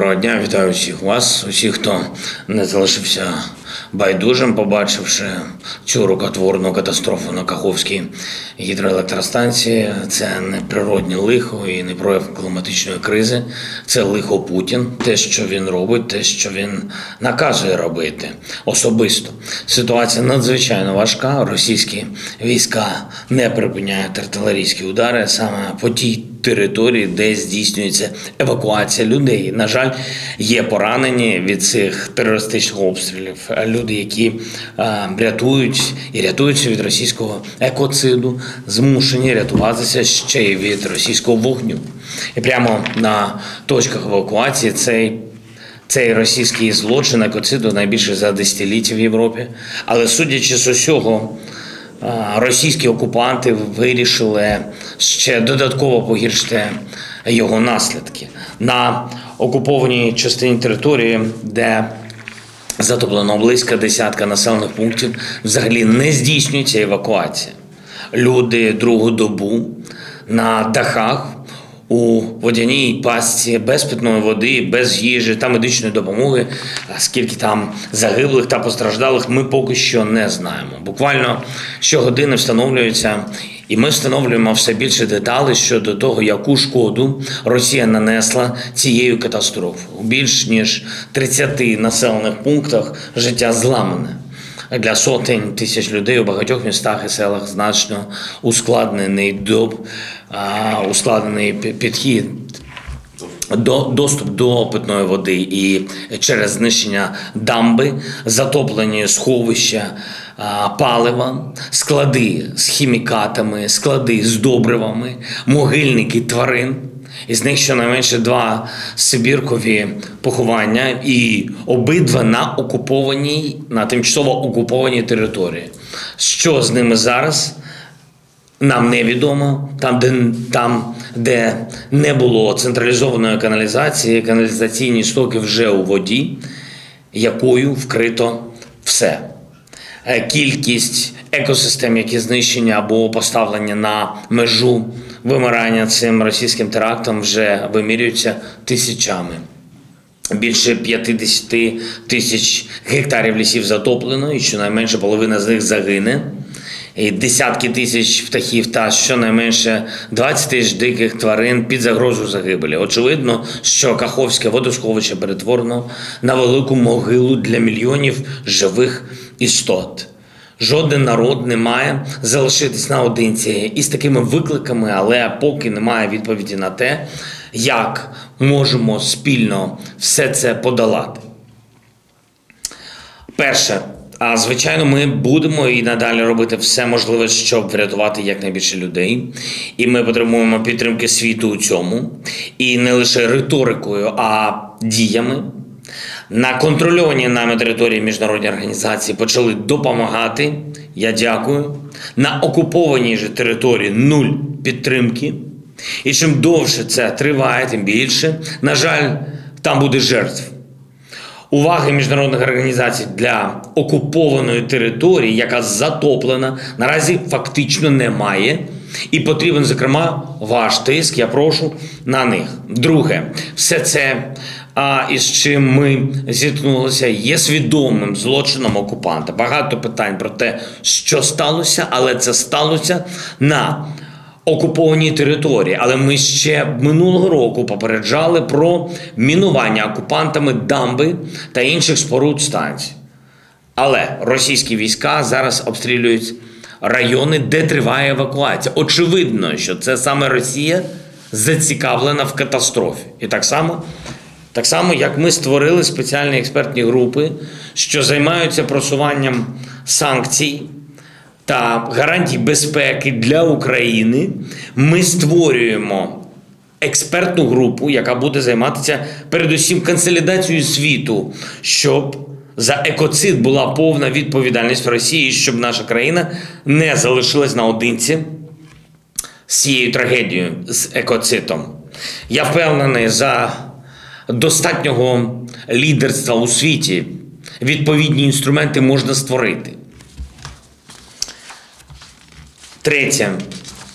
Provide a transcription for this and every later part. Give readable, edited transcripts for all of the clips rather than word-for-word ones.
Доброго дня, вітаю всіх вас, усіх, хто не залишився байдужим, побачивши цю рукотворну катастрофу на Каховській гідроелектростанції. Це не природне лихо і не прояв кліматичної кризи, це лихо Путін, те, що він робить, те, що він наказує робити особисто. Ситуація надзвичайно важка, російські війська не припиняють артилерійські удари саме по тій території, де здійснюється евакуація людей. На жаль, є поранені від цих терористичних обстрілів. Люди, які рятуються від російського екоциду, змушені рятуватися ще й від російського вогню. І прямо на точках евакуації цей російський злочин екоциду найбільше за десятиліття в Європі. Але судячи з усього, російські окупанти вирішили ще додатково погіршити його наслідки. На окупованій частині території, де затоплено близько десятка населених пунктів, взагалі не здійснюється евакуація. Люди другу добу на дахах, у водяній пастці, без питної води, без їжі та медичної допомоги. Скільки там загиблих та постраждалих, ми поки що не знаємо. Буквально щогодини встановлюються, і ми встановлюємо все більше деталей щодо того, яку шкоду Росія нанесла цією катастрофою. У більш ніж 30 населених пунктах життя зламане. Для сотень тисяч людей у багатьох містах і селах значно ускладнений підхід, доступ до питної води і через знищення дамби, затоплені сховища палива, склади з хімікатами, склади з добривами, могильники тварин. Із них щонайменше 2 сибіркові поховання і обидва на тимчасово окупованій території. Що з ними зараз, нам невідомо. Там, де не було централізованої каналізації, каналізаційні стоки вже у воді, якою вкрито все. Кількість екосистем, які знищені або поставлені на межу вимирання цим російським терактом, вже вимірюються тисячами. Більше 50 тисяч гектарів лісів затоплено, і щонайменше половина з них загине. І десятки тисяч птахів та щонайменше 20 тисяч диких тварин під загрозою загибелі. Очевидно, що Каховське водосховище перетворено на велику могилу для мільйонів живих істот. Жоден народ не має залишитись наодинці із такими викликами, але поки немає відповіді на те, як можемо спільно все це подолати. Перше. Звичайно, ми будемо і надалі робити все можливе, щоб врятувати якнайбільше людей. І ми потребуємо підтримки світу у цьому. І не лише риторикою, а діями. На контрольованій нами території міжнародні організації почали допомагати. Я дякую. На окупованій же території 0 підтримки. І чим довше це триває, тим більше. На жаль, там буде жертв. Уваги міжнародних організацій для окупованої території, яка затоплена, наразі фактично немає. І потрібен, зокрема, ваш тиск, я прошу, на них. Друге, все це, із чим ми зіткнулися, є свідомим злочином окупанта. Багато питань про те, що сталося, але це сталося на окупованій території. Але ми ще минулого року попереджали про мінування окупантами дамби та інших споруд станцій. Але російські війська зараз обстрілюють райони, де триває евакуація. Очевидно, що це саме Росія зацікавлена в катастрофі. І так само, як ми створили спеціальні експертні групи, що займаються просуванням санкцій та гарантій безпеки для України, ми створюємо експертну групу, яка буде займатися передусім консолідацією світу, щоб за екоцид була повна відповідальність Росії, щоб наша країна не залишилась наодинці з цією трагедією, з екоцидом. Я впевнений, за достатнього лідерства у світі відповідні інструменти можна створити. Третє.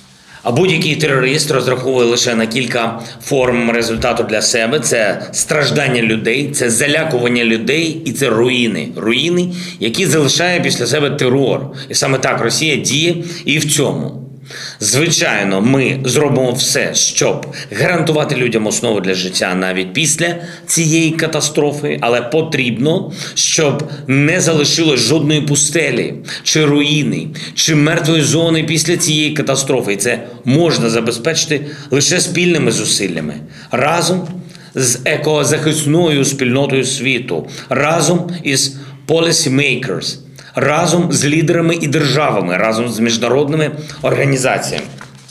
А будь-який терорист розраховує лише на кілька форм результату для себе. Це страждання людей, це залякування людей і це руїни. Руїни, які залишає після себе терор. І саме так Росія діє і в цьому. Звичайно, ми зробимо все, щоб гарантувати людям основу для життя навіть після цієї катастрофи, але потрібно, щоб не залишилось жодної пустелі, чи руїни, чи мертвої зони після цієї катастрофи. І це можна забезпечити лише спільними зусиллями. Разом з екозахисною спільнотою світу, разом із policymakers, разом з лідерами і державами, разом з міжнародними організаціями.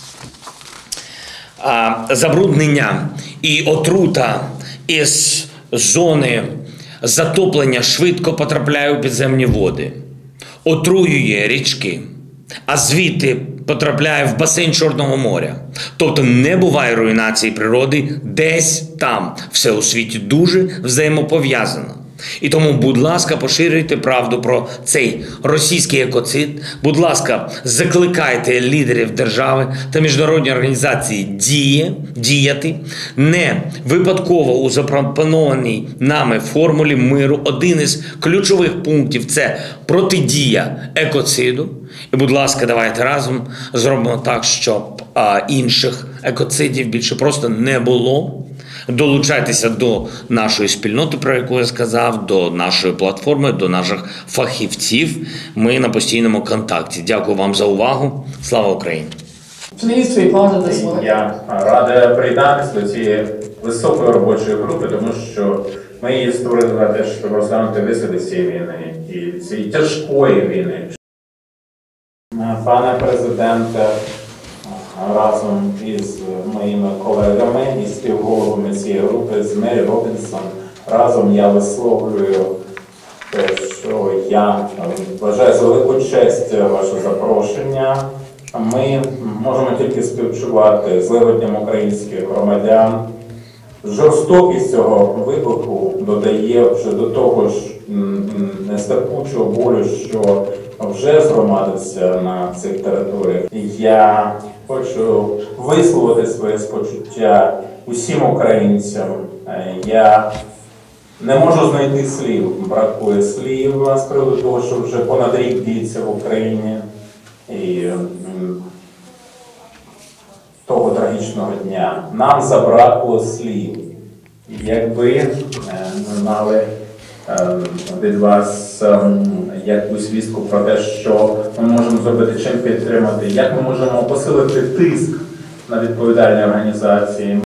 Забруднення і отрута із зони затоплення швидко потрапляє у підземні води, отруює річки, а звідти потрапляє в басейн Чорного моря. Тобто не буває руйнації природи десь там. Все у світі дуже взаємопов'язано. І тому, будь ласка, поширюйте правду про цей російський екоцид. Будь ласка, закликайте лідерів держави та міжнародні організації діяти. Не випадково у запропонованій нами формулі миру один із ключових пунктів – це протидія екоциду. І, будь ласка, давайте разом зробимо так, щоб інших екоцидів більше просто не було. Долучайтеся до нашої спільноти, про яку я сказав, до нашої платформи, до наших фахівців. Ми на постійному контакті. Дякую вам за увагу. Слава Україні! Я радий приєднатися до цієї високої робочої групи, тому що ми її створили на те, щоб розглянути висліди цієї війни і цієї тяжкої війни. Пане президенте, разом із моїми колегами і співголовами цієї групи з Мері Робінсон, разом я висловлюю те, що я вважаю за велику честь ваше запрошення. Ми можемо тільки співчувати зливанням українських громадян. Жорстокість цього вибуху додає вже до того ж нестерпучого болю, що вже згромадився на цих територіях. Я хочу висловити своє спочуття усім українцям. Я не можу знайти слів, бракує слів з приводу того, що вже понад рік діється в Україні. І того трагічного дня. Нам забракло слів. Якби ми мали від вас якусь вістку про те, що ми можемо зробити, чим підтримати, як ми можемо посилити тиск на відповідальні організації.